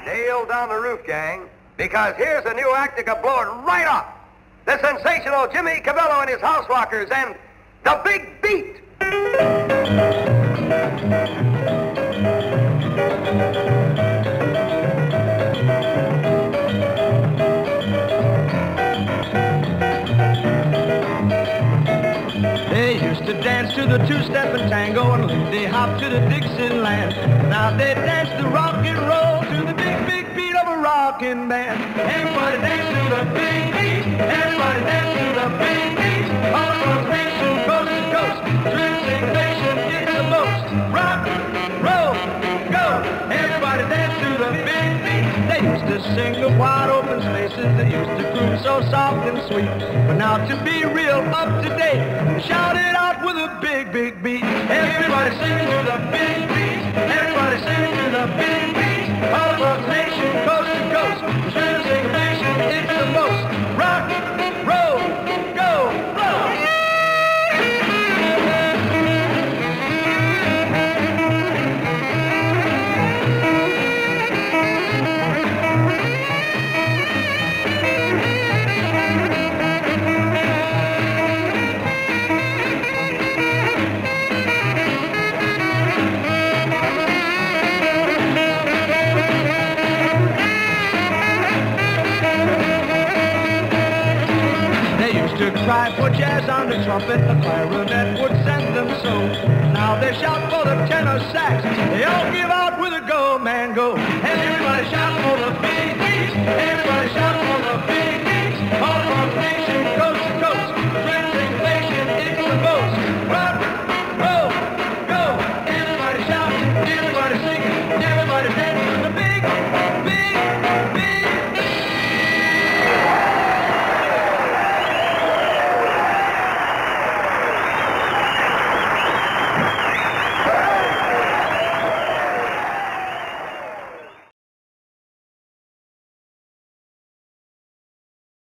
Nail down the roof, gang, because here's a new act that could blow it right up. The sensational Jimmy Cavallo and his house rockers and the Big Beat. They used to dance to the two-step and tango and they hop to the Dixieland. Now they dance the rock and roll to the big, big beat of a rockin' band. Everybody dance to the big beat. Everybody dance to the big beat. All across the nation, coast to coast. Translation is the most. Rock, roll, go. Everybody dance to the big beat. They used to sing the wide open spaces. They used to groove so soft and sweet. But now to be real up to date, shout it out with a big, big beat. Everybody sing to the big beat. Everybody sing to the big beat. All across the nation, coast to coast. Translation is the most. Rock, roll, go, blow. To cry for jazz on the trumpet, the clarinet would send them so. Now they shout for the tenor sax. They all give out with a